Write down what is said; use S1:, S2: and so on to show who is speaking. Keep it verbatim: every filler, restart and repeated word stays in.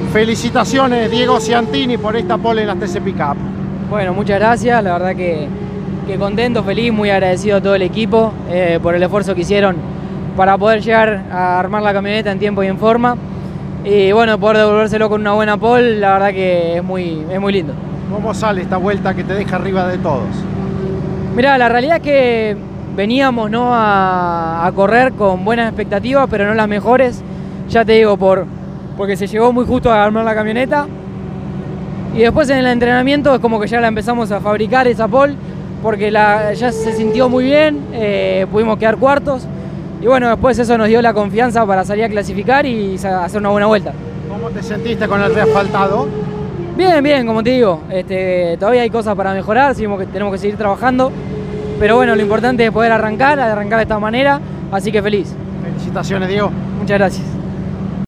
S1: Felicitaciones, Diego Ciantini, por esta pole en las T C Pickup.
S2: Bueno, muchas gracias, la verdad que, que contento, feliz, muy agradecido a todo el equipo eh, por el esfuerzo que hicieron para poder llegar a armar la camioneta en tiempo y en forma. Y bueno, poder devolvérselo con una buena pole, la verdad que es muy, es muy lindo.
S1: ¿Cómo sale esta vuelta que te deja arriba de todos?
S2: Mirá, la realidad es que veníamos, ¿no?, a, a correr con buenas expectativas, pero no las mejores. Ya te digo, por, porque se llegó muy justo a armar la camioneta. Y después en el entrenamiento es como que ya la empezamos a fabricar esa pole, porque la, ya se sintió muy bien, eh, pudimos quedar cuartos. Y bueno, después eso nos dio la confianza para salir a clasificar y hacer una buena vuelta.
S1: ¿Cómo te sentiste con el reasfaltado?
S2: Bien, bien, como te digo, este, todavía hay cosas para mejorar, que tenemos que seguir trabajando, pero bueno, lo importante es poder arrancar, arrancar de esta manera, así que feliz.
S1: Felicitaciones, Diego.
S2: Muchas gracias.